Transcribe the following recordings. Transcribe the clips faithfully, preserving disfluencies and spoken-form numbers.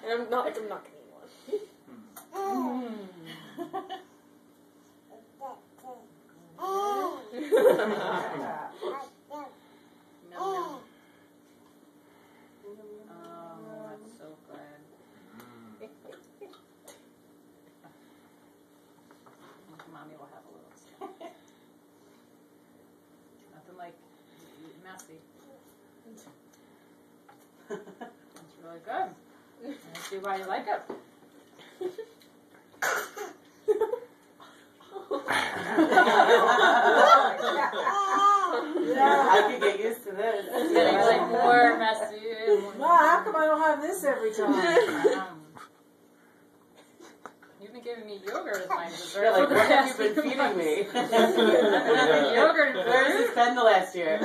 And I'm not, I'm not gonna eat one. Mommy will have a little snack. Nothing like eating messy. It's really good. I see why you like it. I could get used to this. It's getting like more messy. Well, how come I don't have this every time? Um, You've been giving me yogurt as my dessert. You're like, what have you been feeding me? Yogurt and Where has this been the last year?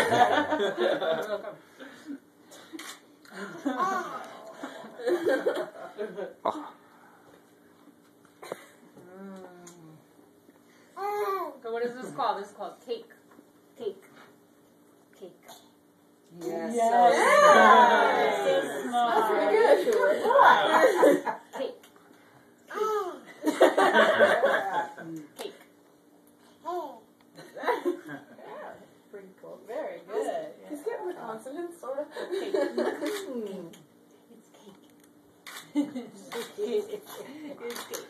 So what is this called? This is called cake. Cake. Cake. Yes. Yes. So smart. That's pretty good. Cake. Cake. Pretty cool. Very good. He's getting the consonants, sort of. Cake. It's cake. It's cake.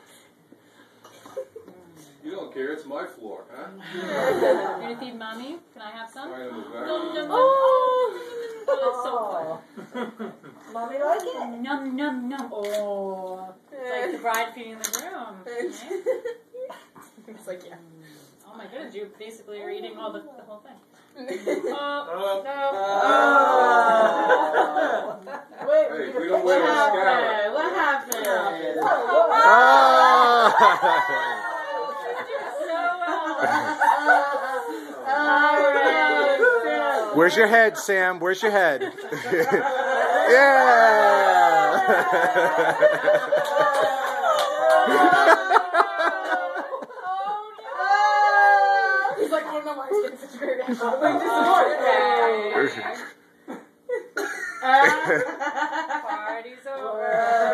You don't care, it's my floor, huh? You gonna feed mommy? Can I have some? Right in the back. Num, num, num. Oh! It's so fun. Mommy like it? Num, num, num. Oh. It's like the bride feeding the groom. Right? It's like, yeah. Oh my goodness, you basically are eating all the, the whole thing. Oh, Oh. no. Oh. Wait, Hey, we're we gonna don't wear put a it out. scarab. What happened? Oh. Where's your head, Sam? Where's your head? Yeah. He's like, I don't know why he's getting such a great reaction. I'm like, this is hard. Party's over.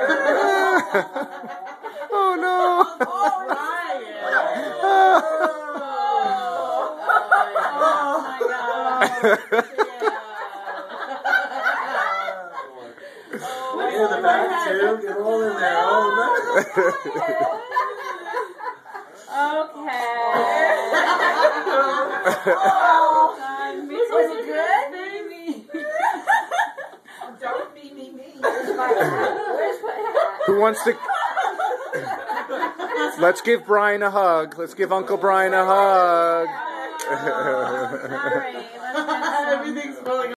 Oh no. Oh, Ryan. Oh my God. Lay in the back too. Get all in there. Oh no. Okay. Was it good? Baby. Don't be me, me. Where's my hat? Where's my hat? Who wants to? Let's give Brian a hug. Let's give Uncle Brian a hug. All right. Let's Everything's falling